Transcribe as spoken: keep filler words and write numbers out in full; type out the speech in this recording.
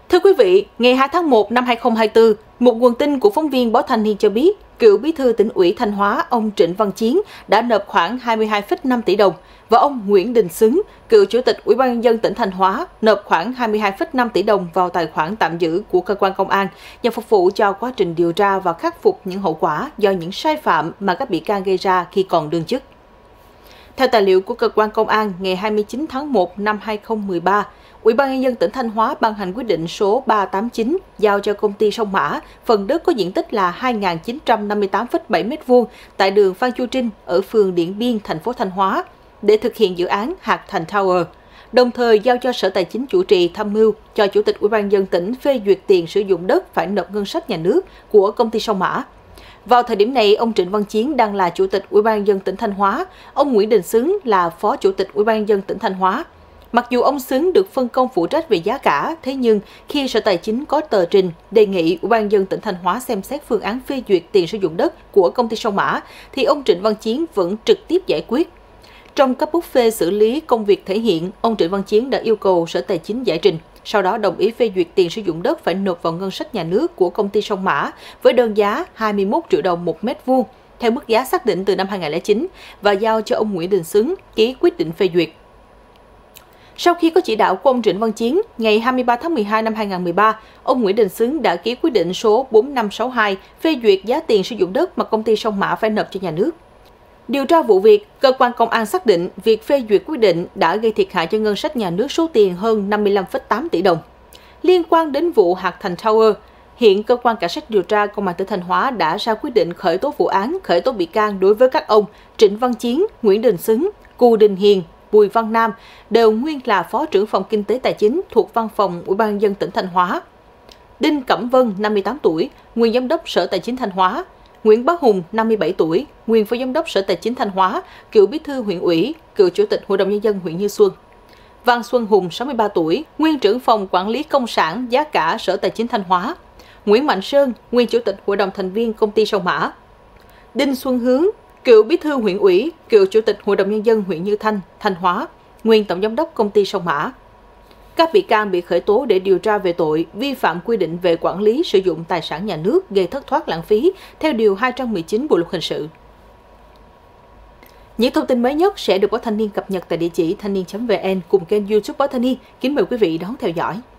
Thưa quý vị, ngày hai tháng một năm hai nghìn không trăm hai mươi tư, một nguồn tin của phóng viên Báo Thanh niên cho biết, cựu bí thư tỉnh ủy Thanh Hóa ông Trịnh Văn Chiến đã nộp khoảng hai mươi hai phẩy năm tỷ đồng và ông Nguyễn Đình Xứng, cựu chủ tịch Ủy ban nhân dân tỉnh Thanh Hóa, nộp khoảng hai mươi hai phẩy năm tỷ đồng vào tài khoản tạm giữ của cơ quan công an nhằm phục vụ cho quá trình điều tra và khắc phục những hậu quả do những sai phạm mà các bị can gây ra khi còn đương chức. Theo tài liệu của cơ quan công an, ngày hai mươi chín tháng một năm hai nghìn không trăm mười ba, Ủy ban nhân dân tỉnh Thanh Hóa ban hành quyết định số ba trăm tám mươi chín giao cho công ty Sông Mã phần đất có diện tích là hai nghìn chín trăm năm mươi tám phẩy bảy mét vuông tại đường Phan Chu Trinh ở phường Điện Biên, thành phố Thanh Hóa để thực hiện dự án Hạc Thành Tower. Đồng thời giao cho Sở Tài chính chủ trì tham mưu cho Chủ tịch Ủy ban nhân dân tỉnh phê duyệt tiền sử dụng đất phải nộp ngân sách nhà nước của công ty Sông Mã. Vào thời điểm này, ông Trịnh Văn Chiến đang là Chủ tịch Ủy ban nhân dân tỉnh Thanh Hóa, ông Nguyễn Đình Xứng là Phó Chủ tịch Ủy ban nhân dân tỉnh Thanh Hóa. Mặc dù ông Xứng được phân công phụ trách về giá cả, thế nhưng khi Sở Tài chính có tờ trình đề nghị Ủy ban nhân dân tỉnh Thanh Hóa xem xét phương án phê duyệt tiền sử dụng đất của công ty Sông Mã, thì ông Trịnh Văn Chiến vẫn trực tiếp giải quyết. Trong các bút phê xử lý công việc thể hiện, ông Trịnh Văn Chiến đã yêu cầu Sở Tài chính giải trình, sau đó đồng ý phê duyệt tiền sử dụng đất phải nộp vào ngân sách nhà nước của công ty Sông Mã với đơn giá hai mươi mốt triệu đồng một mét vuông theo mức giá xác định từ năm hai nghìn không trăm lẻ chín và giao cho ông Nguyễn Đình Xứng ký quyết định phê duyệt. Sau khi có chỉ đạo của ông Trịnh Văn Chiến, ngày hai mươi ba tháng mười hai năm hai nghìn không trăm mười ba, ông Nguyễn Đình Xứng đã ký quyết định số bốn năm sáu hai phê duyệt giá tiền sử dụng đất mà công ty Sông Mã phải nộp cho nhà nước. Điều tra vụ việc, cơ quan công an xác định việc phê duyệt quyết định đã gây thiệt hại cho ngân sách nhà nước số tiền hơn năm mươi lăm phẩy tám tỷ đồng. Liên quan đến vụ Hạc Thành Tower, hiện cơ quan cảnh sát điều tra công an tỉnh Thanh Hóa đã ra quyết định khởi tố vụ án, khởi tố bị can đối với các ông Trịnh Văn Chiến, Nguyễn Đình Xứng, Cù Đình Hiền, Bùi Văn Nam đều nguyên là Phó trưởng phòng Kinh tế Tài chính thuộc Văn phòng Ủy ban nhân dân tỉnh Thanh Hóa. Đinh Cẩm Vân, năm mươi tám tuổi, nguyên Giám đốc Sở Tài chính Thanh Hóa. Nguyễn Bá Hùng, năm mươi bảy tuổi, nguyên Phó Giám đốc Sở Tài chính Thanh Hóa, cựu Bí thư huyện ủy, cựu Chủ tịch Hội đồng Nhân dân huyện Như Xuân. Văn Xuân Hùng, sáu mươi ba tuổi, nguyên trưởng phòng Quản lý Công sản Giá cả Sở Tài chính Thanh Hóa. Nguyễn Mạnh Sơn, nguyên Chủ tịch Hội đồng thành viên Công ty Sông Mã. Đinh Xuân Hướng, cựu Bí thư huyện ủy, cựu Chủ tịch Hội đồng Nhân dân huyện Như Thanh, Thanh Hóa, nguyên Tổng Giám đốc Công ty Sông Mã. Các bị can bị khởi tố để điều tra về tội vi phạm quy định về quản lý sử dụng tài sản nhà nước gây thất thoát lãng phí theo Điều hai trăm mười chín Bộ Luật Hình sự. Những thông tin mới nhất sẽ được Báo Thanh niên cập nhật tại địa chỉ thanh niên chấm vn cùng kênh YouTube Báo Thanh niên. Kính mời quý vị đón theo dõi.